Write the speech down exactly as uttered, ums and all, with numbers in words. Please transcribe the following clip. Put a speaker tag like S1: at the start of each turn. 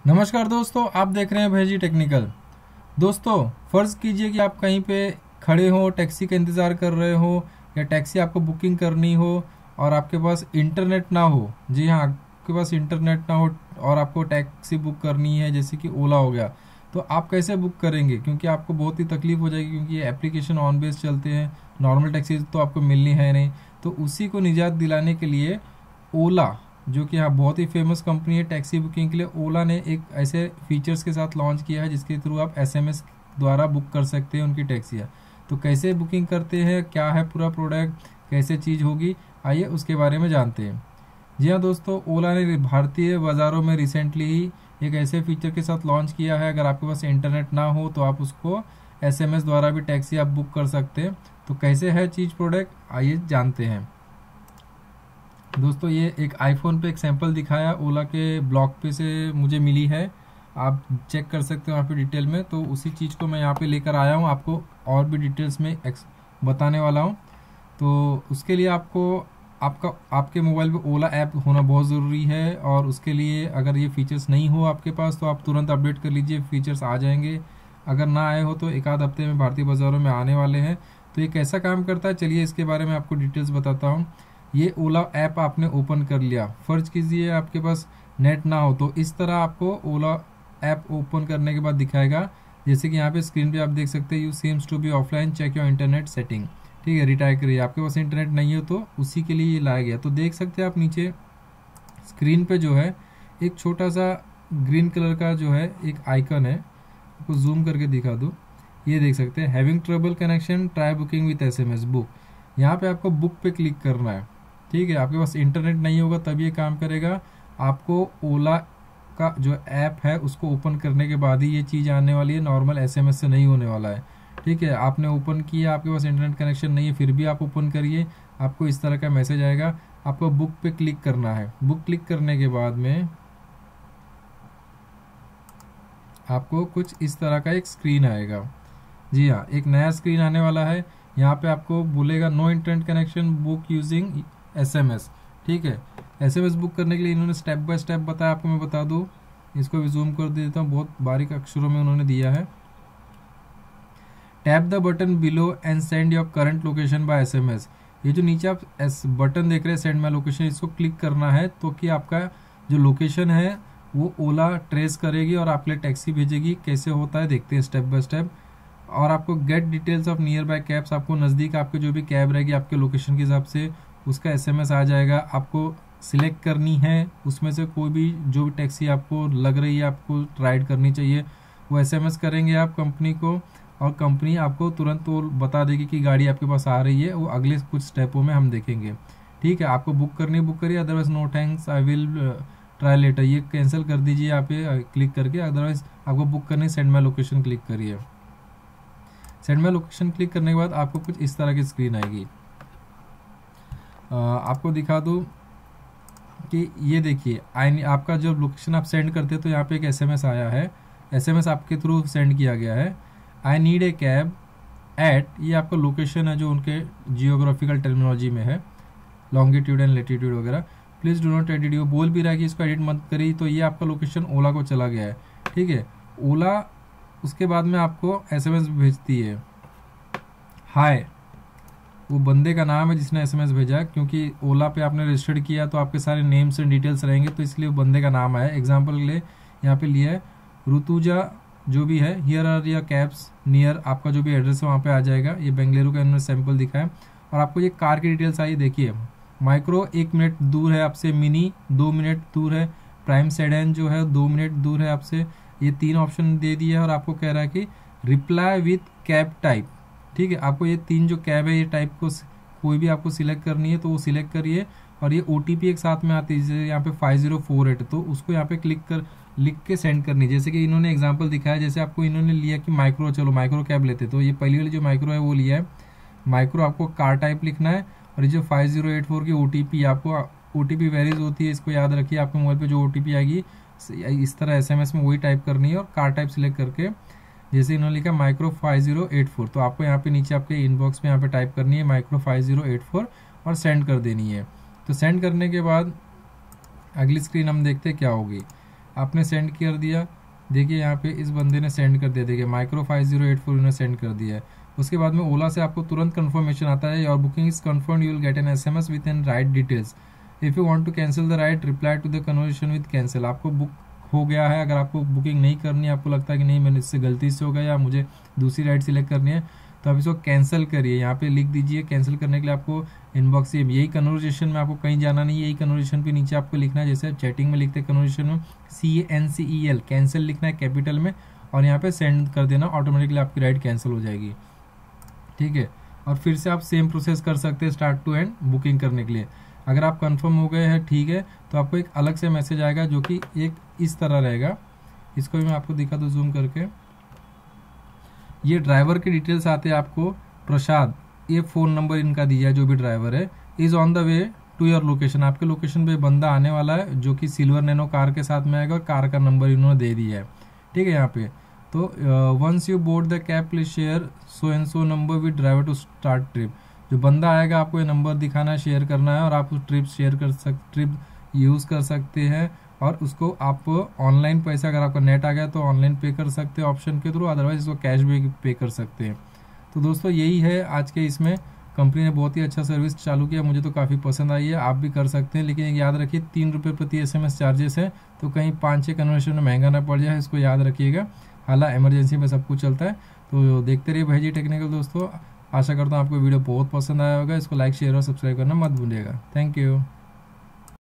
S1: नमस्कार दोस्तों, आप देख रहे हैं भेजी टेक्निकल। दोस्तों, फर्ज कीजिए कि आप कहीं पे खड़े हो, टैक्सी का इंतज़ार कर रहे हो या टैक्सी आपको बुकिंग करनी हो और आपके पास इंटरनेट ना हो। जी हाँ, आपके पास इंटरनेट ना हो और आपको टैक्सी बुक करनी है, जैसे कि ओला हो गया। तो आप कैसे बुक करेंगे? क्योंकि आपको बहुत ही तकलीफ हो जाएगी, क्योंकि ये एप्लीकेशन ऑन बेस चलते हैं, नॉर्मल टैक्सी तो आपको मिलनी है नहीं। तो उसी को निजात दिलाने के लिए ओला, जो कि यहाँ बहुत ही फेमस कंपनी है टैक्सी बुकिंग के लिए, ओला ने एक ऐसे फीचर्स के साथ लॉन्च किया है जिसके थ्रू आप एसएमएस द्वारा बुक कर सकते हैं उनकी टैक्सियाँ। तो कैसे बुकिंग करते हैं, क्या है पूरा प्रोडक्ट, कैसे चीज़ होगी, आइए उसके बारे में जानते हैं। जी हाँ दोस्तों, ओला ने भारतीय बाज़ारों में रिसेंटली ही एक ऐसे फीचर के साथ लॉन्च किया है। अगर आपके पास इंटरनेट ना हो तो आप उसको एसएमएस द्वारा भी टैक्सी आप बुक कर सकते हैं। तो कैसे है चीज़ प्रोडक्ट, आइए जानते हैं। दोस्तों, ये एक आईफोन पे एक सैंपल दिखाया, ओला के ब्लॉग पे से मुझे मिली है। आप चेक कर सकते हो यहाँ पे डिटेल में। तो उसी चीज़ को मैं यहाँ पे लेकर आया हूँ, आपको और भी डिटेल्स में बताने वाला हूँ। तो उसके लिए आपको आपका आपके मोबाइल पे ओला ऐप होना बहुत ज़रूरी है, और उसके लिए अगर ये फीचर्स नहीं हो आपके पास तो आप तुरंत अपडेट कर लीजिए, फीचर्स आ जाएंगे। अगर ना आए हो तो एक आध हफ्ते में भारतीय बाज़ारों में आने वाले हैं। तो ये कैसा काम करता है, चलिए इसके बारे में आपको डिटेल्स बताता हूँ। ये ओला ऐप आपने ओपन कर लिया, फर्ज कीजिए आपके पास नेट ना हो तो इस तरह आपको ओला ऐप ओपन करने के बाद दिखाएगा। जैसे कि यहाँ पे स्क्रीन पे आप देख सकते हैं, you seems to be offline, check your internet setting. ठीक है, रिटायर करिए। आपके पास इंटरनेट नहीं हो तो उसी के लिए ये लाया गया। तो देख सकते हैं आप नीचे स्क्रीन पे जो है एक छोटा सा ग्रीन कलर का जो है एक आइकन है, आपको जूम करके दिखा दूँ। ये देख सकते हैं, having trouble connection, try booking with S M S book. यहाँ पे आपको बुक पे क्लिक करना है। ठीक है, आपके पास इंटरनेट नहीं होगा तब ये काम करेगा। आपको ओला का जो ऐप है उसको ओपन करने के बाद ही ये चीज़ आने वाली है, नॉर्मल एसएमएस से नहीं होने वाला है। ठीक है, आपने ओपन किया, आपके पास इंटरनेट कनेक्शन नहीं है, फिर भी आप ओपन करिए, आपको इस तरह का मैसेज आएगा। आपको बुक पे क्लिक करना है। बुक क्लिक करने के बाद में आपको कुछ इस तरह का एक स्क्रीन आएगा। जी हाँ, एक नया स्क्रीन आने वाला है। यहाँ पे आपको बोलेगा no internet connection, book using SMS. ठीक है, एसएमएस बुक करने के लिए इन्होंने स्टेप बाय स्टेप बताया, आपको मैं बता दूँ। इसको भी जूम कर देता हूँ, बहुत बारीक अक्षरों में उन्होंने दिया है। Tap the button below and send your current location by SMS. ये जो नीचे आप एस बटन देख रहे हैं, सेंड माई लोकेशन, इसको क्लिक करना है तो कि आपका जो लोकेशन है वो ओला ट्रेस करेगी और आपके लिए टैक्सी भेजेगी। कैसे होता है देखते हैं स्टेप बाय स्टेप। और आपको get details of nearby cabs, आपको नज़दीक आपके जो भी कैब रहेगी आपके लोकेशन के हिसाब से उसका एसएमएस आ जाएगा। आपको सिलेक्ट करनी है उसमें से कोई भी जो भी टैक्सी आपको लग रही है, आपको राइड करनी चाहिए, वो एसएमएस करेंगे आप कंपनी को, और कंपनी आपको तुरंत वो बता देगी कि गाड़ी आपके पास आ रही है। वो अगले कुछ स्टेपों में हम देखेंगे। ठीक है, आपको बुक करनी बुक करिए, otherwise no thanks, I will try later, ये कैंसिल कर दीजिए यहाँ पे क्लिक करके। अदरवाइज आपको बुक करनी, सेंड माई लोकेशन क्लिक करिए। सेंड माई लोकेशन क्लिक करने के बाद आपको कुछ इस तरह की स्क्रीन आएगी। आ, आपको दिखा दूँ कि ये देखिए, आई आपका जो लोकेशन आप सेंड करते हैं तो यहाँ पे एक एसएमएस आया है। एसएमएस आपके थ्रू सेंड किया गया है। I need a cab at, ये आपका लोकेशन है जो उनके जियोग्राफिकल टर्मिनोलॉजी में है, लॉन्गिट्यूड एंड लेटीट्यूड वगैरह। Please do not edit, you बोल भी रहा है कि इसको एडिट मत करिए। तो ये आपका लोकेशन ओला को चला गया है। ठीक है, ओला उसके बाद में आपको एसएमएस भेजती है, हाय, वो बंदे का नाम है जिसने एसएमएस भेजा, क्योंकि ओला पे आपने रजिस्टर्ड किया तो आपके सारे नेम्स एंड डिटेल्स रहेंगे, तो इसलिए वो बंदे का नाम आया। एग्जांपल के लिए यहाँ पे लिया है ऋतुजा, जो भी है, हियर आर या कैब्स नियर, आपका जो भी एड्रेस है वहाँ पे आ जाएगा। ये बेंगलुरु का इन्होंने सैंपल दिखा है। और आपको ये कार की डिटेल्स आई, देखिए, माइक्रो एक मिनट दूर है आपसे, मिनी दो मिनट दूर है, प्राइम सेडान जो है दो मिनट दूर है आपसे। ये तीन ऑप्शन दे दिया है और आपको कह रहा है कि रिप्लाई विथ कैब टाइप। ठीक है, आपको ये तीन जो कैब है ये टाइप को कोई भी आपको सिलेक्ट करनी है तो वो सिलेक्ट करिए। और ये ओटीपी एक साथ में आती है, जैसे यहाँ पे फाइव जीरो फोर एट, तो उसको यहाँ पे क्लिक कर लिख के सेंड करनी। जैसे कि इन्होंने एग्जांपल दिखाया, जैसे आपको इन्होंने लिया कि माइक्रो, चलो माइक्रो कैब लेते, तो ये पहली वाली जो माइक्रो है वो लिया है। माइक्रो आपको कार टाइप लिखना है, और ये जो फाइव जीरो एट फोर की ओटीपी, आपको ओटीपी वेरीज होती है, इसको याद रखिए। आपके मोबाइल पे जो ओटीपी आएगी इस तरह एसएमएस में वही टाइप करनी है, और कार टाइप सिलेक्ट करके जैसे इन्होंने लिखा micro five zero eight four, तो आपको यहाँ पे नीचे आपके इनबॉक्स में यहाँ पे टाइप करनी है micro five zero eight four और सेंड कर देनी है। तो सेंड करने के बाद अगली स्क्रीन हम देखते हैं क्या होगी। आपने सेंड कर दिया, देखिए यहाँ पे इस बंदे ने सेंड कर दिया, देखिए micro five zero eight four ने सेंड कर दिया है। उसके बाद में ओला से आपको तुरंत कंफर्मेशन आता है, your booking is confirm, you will get an SMS with an ride details, if you want to cancel the ride reply to the conversation with cancel. आपको बुक हो गया है, अगर आपको बुकिंग नहीं करनी है, आपको लगता है कि नहीं मैंने इससे गलती से हो गया या मुझे दूसरी राइड सिलेक्ट करनी है, तो आप इसको कैंसिल करिए, यहाँ पे लिख दीजिए। कैंसिल करने के लिए आपको इनबॉक्स से यही कन्वर्सेशन में आपको कहीं जाना नहीं है, यही कन्वर्सेशन पे नीचे आपको लिखना है, जैसे चैटिंग में लिखते हैं कन्वर्सेशन में C N C E L, cancel लिखना है कैपिटल में, और यहाँ पे सेंड कर देना, ऑटोमेटिकली आपकी राइड कैंसिल हो जाएगी। ठीक है, और फिर से आप सेम प्रोसेस कर सकते हैं स्टार्ट टू एंड बुकिंग करने के लिए। अगर आप कंफर्म हो गए हैं, ठीक है, तो आपको एक अलग से मैसेज आएगा जो कि एक इस तरह रहेगा। इसको भी मैं आपको दिखा दूँ जूम करके। ये ड्राइवर के डिटेल्स आते हैं आपको, प्रसाद, ये फ़ोन नंबर इनका दिया है जो भी ड्राइवर है, is on the way to your location, आपके लोकेशन पे बंदा आने वाला है जो कि सिल्वर नैनो कार के साथ में आएगा, और कार का नंबर इन्होंने दे दिया है। ठीक है, यहाँ पे तो once you board the cab please share so and so number with driver to start trip. जो बंदा आएगा आपको ये नंबर दिखाना है, शेयर करना है, और आप उस ट्रिप शेयर कर सक ट्रिप यूज़ कर सकते हैं, और उसको आप ऑनलाइन पैसा, अगर आपका नेट आ गया तो ऑनलाइन पे कर सकते हैं ऑप्शन के थ्रू, अदरवाइज इसको कैश भी पे कर सकते हैं। तो दोस्तों यही है आज के इसमें, कंपनी ने बहुत ही अच्छा सर्विस चालू किया, मुझे तो काफ़ी पसंद आई है, आप भी कर सकते हैं। लेकिन याद रखिए तीन रुपये प्रति एसएमएस चार्जेस है, तो कहीं पाँच छः कन्वर्सेशन में महंगा ना पड़ जाए, इसको याद रखिएगा। हालांकि इमरजेंसी में सब कुछ चलता है। तो देखते रहिए भाई जी टेक्निकल दोस्तों, आशा करता हूँ आपको वीडियो बहुत पसंद आया होगा। इसको लाइक शेयर और सब्सक्राइब करना मत भूलिएगा। Thank you.